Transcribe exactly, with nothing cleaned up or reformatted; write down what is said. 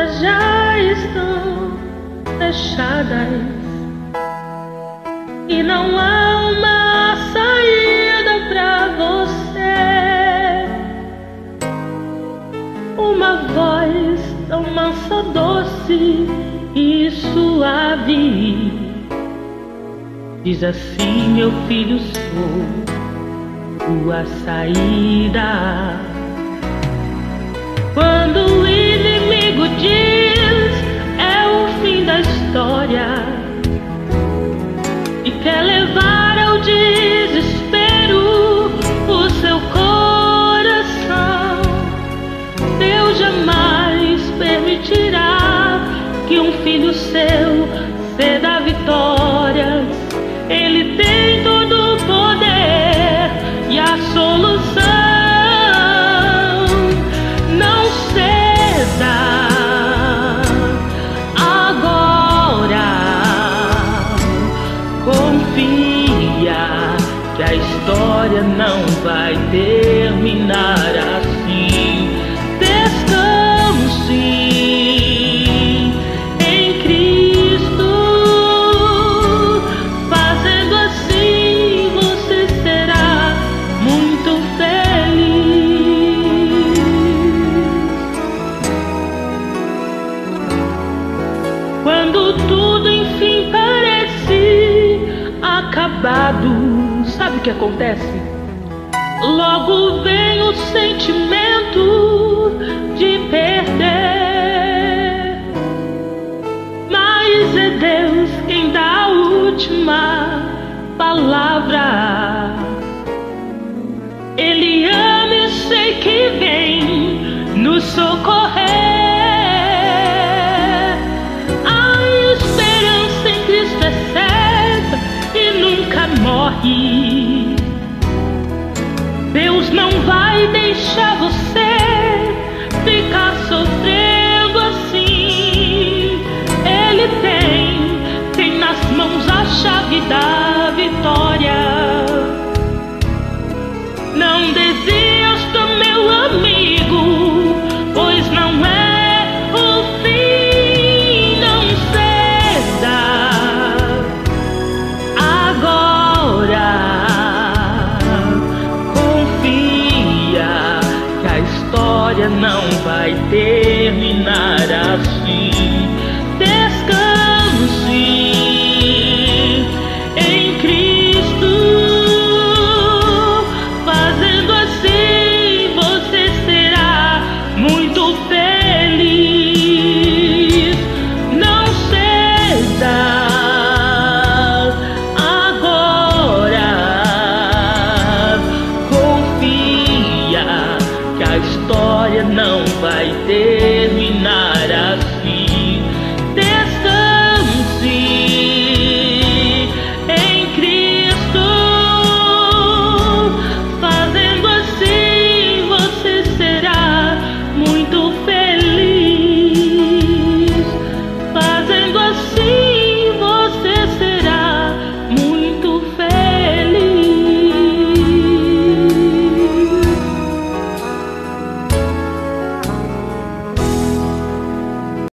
portas já estão fechadas e não há uma saída pra você. Uma voz tão mansa, doce e suave diz assim: meu filho, sou tua saída. Quando o inimigo diz é o fim da história e quer levar ao desespero o seu coração, Deus jamais permitirá que um filho seu ceda a vitória. Ele tem todo o poder e a solução. Não ceda agora, confia que a história não vai terminar assim. Descanse em Cristo, fazendo assim você será muito feliz. Quando tudo enfim parece acabado, sabe o que acontece? Logo vem o sentimento de perder, mas é Deus quem dá a última palavra. Ele ama e sei que vem nos socorrer. A esperança em Cristo é certa e nunca morre. Deus não vai deixar você ficar sofrendo assim. Ele tem, tem nas mãos a chave da vitória. Não desista, meu amigo, pois não é o fim. Não ceda agora. Confia que a história não vai terminar